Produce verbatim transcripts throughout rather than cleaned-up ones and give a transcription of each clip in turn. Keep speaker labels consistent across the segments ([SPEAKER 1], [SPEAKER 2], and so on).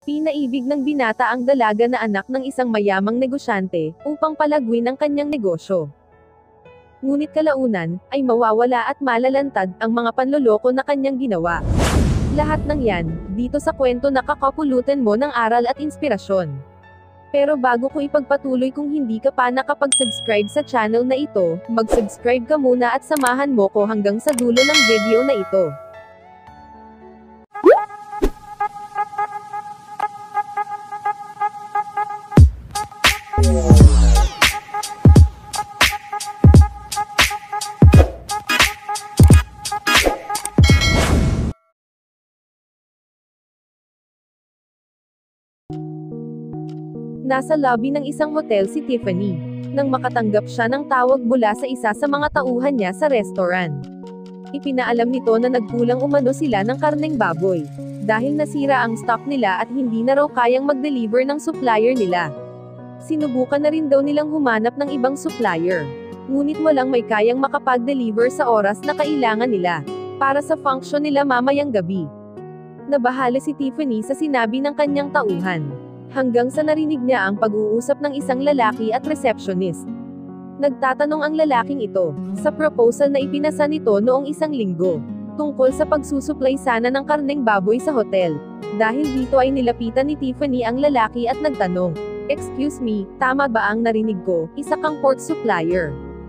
[SPEAKER 1] Pinaibig ng binata ang dalaga na anak ng isang mayamang negosyante, upang palagwin ang kanyang negosyo. Ngunit kalaunan, ay mawawala at malalantad, ang mga panloloko na kanyang ginawa. Lahat ng yan, dito sa kwento na kakapulutan mo ng aral at inspirasyon. Pero bago ko ipagpatuloy, kung hindi ka pa nakapag-subscribe sa channel na ito, mag-subscribe ka muna at samahan mo ko hanggang sa dulo ng video na ito. Nasa lobby ng isang hotel si Tiffany, nang makatanggap siya ng tawag mula sa isa sa mga tauhan niya sa restaurant. Ipinaalam nito na nagkulang umano sila ng karneng baboy, dahil nasira ang stock nila at hindi na raw kayang mag-deliver ng supplier nila. Sinubukan na rin daw nilang humanap ng ibang supplier, ngunit walang may kayang makapag-deliver sa oras na kailangan nila, para sa function nila mamayang gabi. Nabahala si Tiffany sa sinabi ng kanyang tauhan, hanggang sa narinig niya ang pag-uusap ng isang lalaki at receptionist. Nagtatanong ang lalaking ito, sa proposal na ipinasa nito noong isang linggo, tungkol sa pagsusuplay sana ng karneng baboy sa hotel. Dahil dito ay nilapitan ni Tiffany ang lalaki at nagtanong, "Excuse me, tama ba ang narinig ko, isa kang pork supplier?"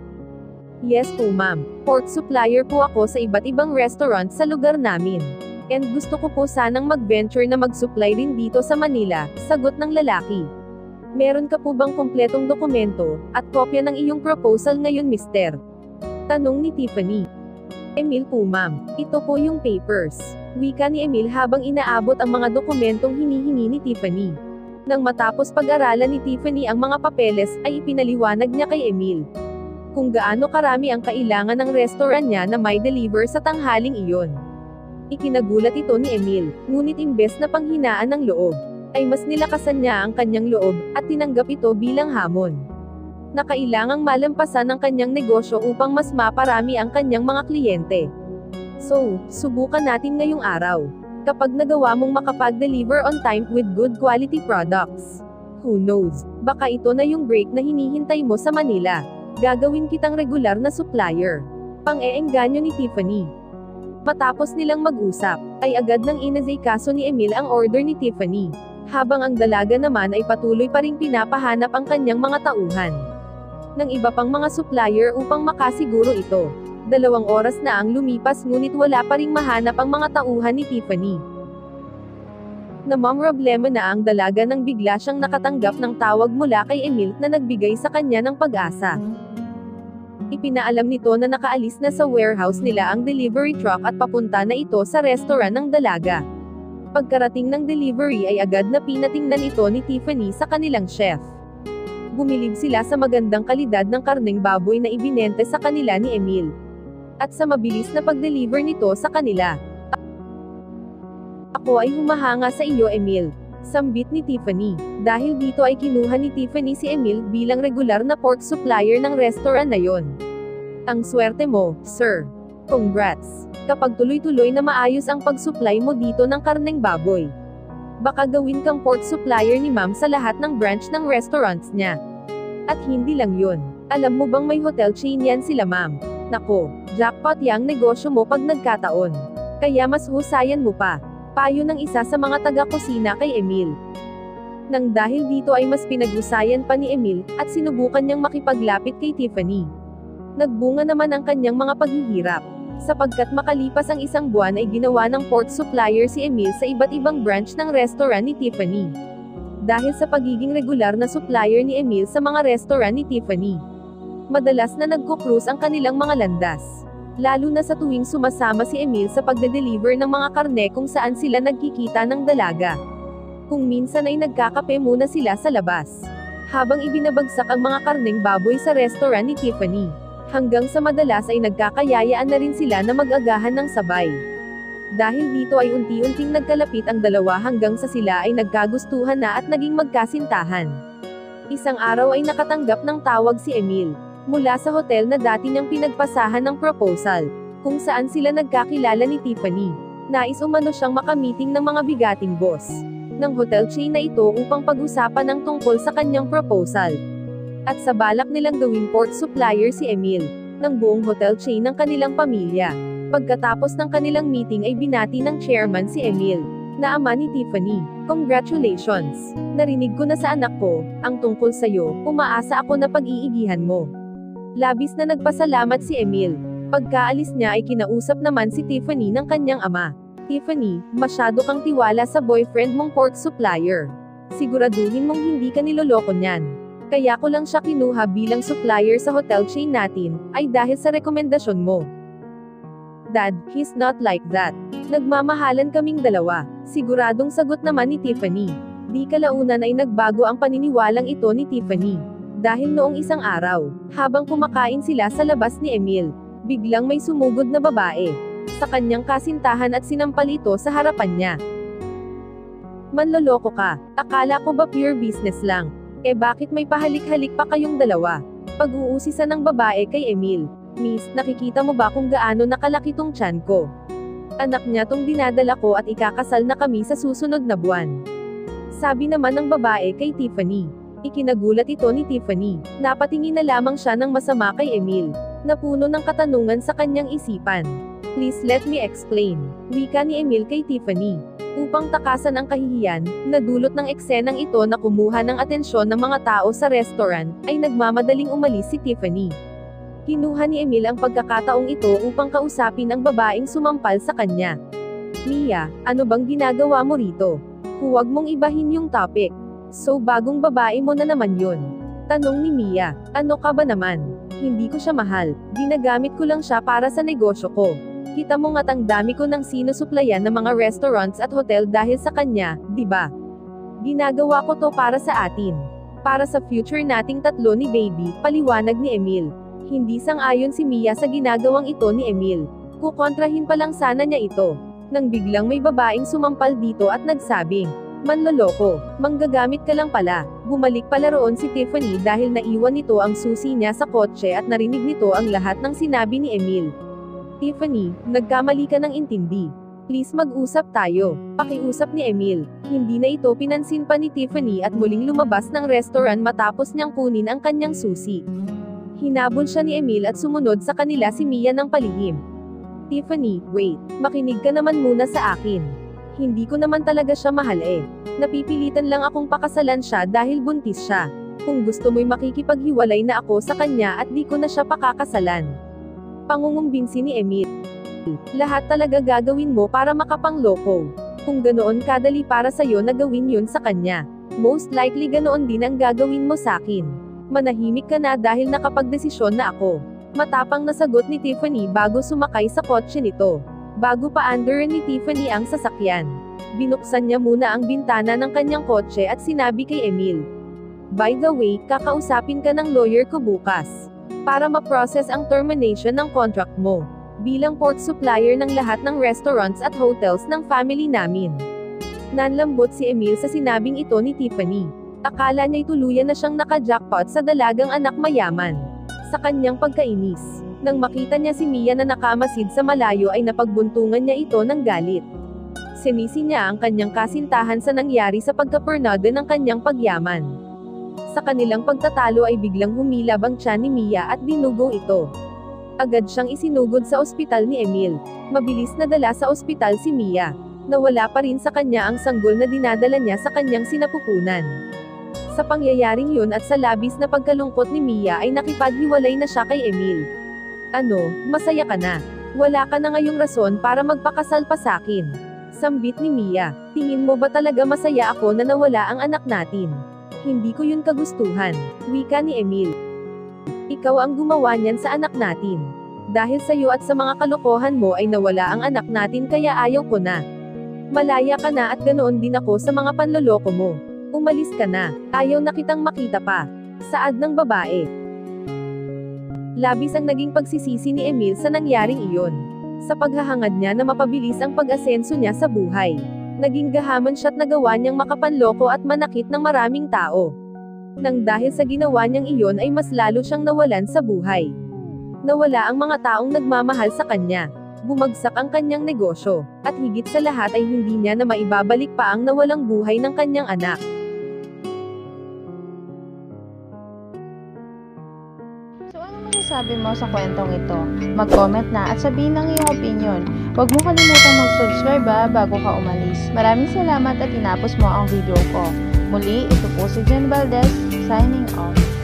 [SPEAKER 1] "Yes po ma'am, pork supplier po ako sa iba't ibang restaurant sa lugar namin. And gusto ko po sanang mag-venture na mag-supply rin dito sa Manila," sagot ng lalaki. "Meron ka po bang kumpletong dokumento, at kopya ng iyong proposal ngayon mister?" Tanong ni Tiffany. "Emil po ma'am, ito po yung papers," wika ni Emil habang inaabot ang mga dokumentong hinihingi ni Tiffany. Nang matapos pag-aralan ni Tiffany ang mga papeles, ay ipinaliwanag niya kay Emil kung gaano karami ang kailangan ng restaurant niya na may deliver sa tanghaling iyon. Ikinagulat ito ni Emil, ngunit imbes na panghinaan ng loob, ay mas nilakasan niya ang kanyang loob, at tinanggap ito bilang hamon na kailangang malampasan ang kanyang negosyo upang mas maparami ang kanyang mga kliyente. "So, subukan natin ngayong araw. Kapag nagawa mong makapag-deliver on time with good quality products, who knows, baka ito na yung break na hinihintay mo sa Manila. Gagawin kitang regular na supplier." Pang-eengganyo ni Tiffany. Matapos nilang mag-usap, ay agad nang inasikaso ni Emil ang order ni Tiffany, habang ang dalaga naman ay patuloy pa ring pinapahanap ang kanyang mga tauhan ng iba pang mga supplier upang makasiguro ito. Dalawang oras na ang lumipas ngunit wala pa ring mahanap ang mga tauhan ni Tiffany. Namamroblema na ang dalaga nang bigla siyang nakatanggap ng tawag mula kay Emil na nagbigay sa kanya ng pag-asa. Ipinaalam nito na nakaalis na sa warehouse nila ang delivery truck at papunta na ito sa restaurant ng dalaga. Pagkarating ng delivery ay agad na pinatingnan ito ni Tiffany sa kanilang chef. Bumilib sila sa magandang kalidad ng karneng baboy na ibinente sa kanila ni Emil, at sa mabilis na pag-deliver nito sa kanila. "Ako ay humahanga sa iyo Emil," sambit ni Tiffany. Dahil dito ay kinuha ni Tiffany si Emil bilang regular na pork supplier ng restaurant na yon. "Ang swerte mo, sir. Congrats. Kapag tuloy-tuloy na maayos ang pag-supply mo dito ng karneng baboy, baka gawin kang pork supplier ni ma'am sa lahat ng branch ng restaurants niya. At hindi lang yun. Alam mo bang may hotel chain yan sila ma'am? Nako, jackpot yang negosyo mo pag nagkataon. Kaya mas husayan mo pa." Payo ng isa sa mga taga-kusina kay Emil. Nang dahil dito ay mas pinag-usayan pa ni Emil, at sinubukan niyang makipaglapit kay Tiffany. Nagbunga naman ang kanyang mga paghihirap, sapagkat makalipas ang isang buwan ay ginawa ng pork supplier si Emil sa iba't ibang branch ng restaurant ni Tiffany. Dahil sa pagiging regular na supplier ni Emil sa mga restaurant ni Tiffany, madalas na nagko-cruise ang kanilang mga landas. Lalo na sa tuwing sumasama si Emil sa pagde-deliver ng mga karne kung saan sila nagkikita ng dalaga. Kung minsan ay nagkakape muna sila sa labas, habang ibinabagsak ang mga karneng baboy sa restaurant ni Tiffany. Hanggang sa madalas ay nagkakayayaan na rin sila na mag-agahan ng sabay. Dahil dito ay unti-unting nagkalapit ang dalawa hanggang sa sila ay nagkagustuhan na at naging magkasintahan. Isang araw ay nakatanggap ng tawag si Emil mula sa hotel na dati niyang pinagpasahan ng proposal, kung saan sila nagkakilala ni Tiffany. Nais umano siyang makamiting ng mga bigating boss ng hotel chain na ito upang pag-usapan ang tungkol sa kanyang proposal. At sa balak nilang gawing port supplier si Emil, ng buong hotel chain ng kanilang pamilya. Pagkatapos ng kanilang meeting ay binati ng chairman si Emil, na ama ni Tiffany. Congratulations! Narinig ko na sa anak ko, ang tungkol sa'yo, umaasa ako na pag-iigihan mo. Labis na nagpasalamat si Emil. Pagkaalis niya ay kinausap naman si Tiffany ng kanyang ama. Tiffany, masyado kang tiwala sa boyfriend mong port supplier. Siguraduhin mong hindi ka niloloko niyan. Kaya ko lang siya kinuha bilang supplier sa hotel chain natin, ay dahil sa rekomendasyon mo. Dad, he's not like that. Nagmamahalan kaming dalawa. Siguradong sagot naman ni Tiffany. Di kalaunan ay nagbago ang paniniwalang ito ni Tiffany. Dahil noong isang araw, habang kumakain sila sa labas ni Emil, biglang may sumugod na babae sa kanyang kasintahan at sinampal ito sa harapan niya. Manloloko ka, akala ko ba pure business lang? Eh bakit may pahalik-halik pa kayong dalawa? Pag-uusisa ng babae kay Emil. Miss, nakikita mo ba kung gaano nakalaki tong tiyan ko? Anak niya tong dinadala ko at ikakasal na kami sa susunod na buwan. Sabi naman ng babae kay Tiffany. Ikinagulat ito ni Tiffany. Napatingin na lamang siya ng masama kay Emil. Napuno ng katanungan sa kanyang isipan. Please let me explain. Wika ni Emil kay Tiffany. Upang takasan ang kahihiyan, nadulot ng eksenang ito na kumuha ng atensyon ng mga tao sa restaurant, ay nagmamadaling umalis si Tiffany. Kinuha ni Emil ang pagkakataong ito upang kausapin ang babaeng sumampal sa kanya. Mia, ano bang ginagawa mo rito? Huwag mong ibahin yung topic. So bagong babae mo na naman yun. Tanong ni Mia, ano ka ba naman? Hindi ko siya mahal, ginagamit ko lang siya para sa negosyo ko. Kita mo nga't ang dami ko ng sinusuplayan ng mga restaurants at hotel dahil sa kanya, di ba? Ginagawa ko to para sa atin. Para sa future nating tatlo ni baby, paliwanag ni Emil. Hindi sang-ayon si Mia sa ginagawang ito ni Emil. Kukontrahin pa lang sana niya ito. Nang biglang may babaeng sumampal dito at nagsabing, manloloko, manggagamit ka lang pala. Bumalik pala roon si Tiffany dahil naiwan nito ang susi niya sa kotse at narinig nito ang lahat ng sinabi ni Emil. Tiffany, nagkamali ka ng intindi. Please mag-usap tayo. Pakiusap ni Emil. Hindi na ito pinansin pa ni Tiffany at muling lumabas ng restaurant matapos niyang kunin ang kanyang susi. Hinabol siya ni Emil at sumunod sa kanila si Mia ng palihim. Tiffany, wait. Makinig ka naman muna sa akin. Hindi ko naman talaga siya mahal eh. Napipilitan lang akong pakasalan siya dahil buntis siya. Kung gusto mo'y makikipaghiwalay na ako sa kanya at di ko na siya pakakasalan. Pangungumbinsi ni Emil. Lahat talaga gagawin mo para makapangloko. Kung ganoon kadali para sa'yo na gawin yun sa kanya, most likely ganoon din ang gagawin mo sa'kin. Manahimik ka na dahil nakapagdesisyon na ako. Matapang na sagot ni Tiffany bago sumakay sa kotse nito. Bago pa andaran ni Tiffany ang sasakyan, binuksan niya muna ang bintana ng kanyang kotse at sinabi kay Emil. By the way, kakausapin ka ng lawyer ko bukas. Para ma-process ang termination ng contract mo, bilang port supplier ng lahat ng restaurants at hotels ng family namin. Nanlambot si Emil sa sinabing ito ni Tiffany. Akala niya'y tuluyan na siyang naka-jackpot sa dalagang anak mayaman. Sa kanyang pagkainis, nang makita niya si Mia na nakamasid sa malayo ay napagbuntungan niya ito ng galit. Sinisi niya ang kanyang kasintahan sa nangyari sa pagkapernado ng kanyang pagyaman. Sa kanilang pagtatalo ay biglang humilab ang tiyan ni Mia at dinugo ito. Agad siyang isinugod sa ospital ni Emil. Mabilis na dala sa ospital si Mia. Nawala pa rin sa kanya ang sanggol na dinadala niya sa kanyang sinapupunan. Sa pangyayaring yun at sa labis na pagkalungkot ni Mia ay nakipaghiwalay na siya kay Emil. Ano, masaya ka na? Wala ka na ngayong rason para magpakasal pa sakin. Sambit ni Mia, tingin mo ba talaga masaya ako na nawala ang anak natin? Hindi ko yun kagustuhan, wika ni Emil. Ikaw ang gumawa niyan sa anak natin. Dahil sa'yo at sa mga kalokohan mo ay nawala ang anak natin kaya ayaw ko na. Malaya ka na at ganoon din ako sa mga panloloko mo. Umalis ka na, ayaw na kitang makita pa. Saad ng babae. Labis ang naging pagsisisi ni Emil sa nangyaring iyon. Sa paghahangad niya na mapabilis ang pag-asenso niya sa buhay. Naging gahaman siya't nagawa niyang makapanloko at manakit ng maraming tao. Nang dahil sa ginawa niyang iyon ay mas lalo siyang nawalan sa buhay. Nawala ang mga taong nagmamahal sa kanya. bumagsak ang kanyang negosyo, at higit sa lahat ay hindi niya na maibabalik pa ang nawalang buhay ng kanyang anak.
[SPEAKER 2] So ano masasabi mo sa kwentong ito? Mag-comment na at sabihin ang iyong opinion. Huwag mo kalimutang mag-subscribe ba bago ka umalis. Maraming salamat at tinapos mo ang video ko. Muli, ito po si Jen Valdez, signing off.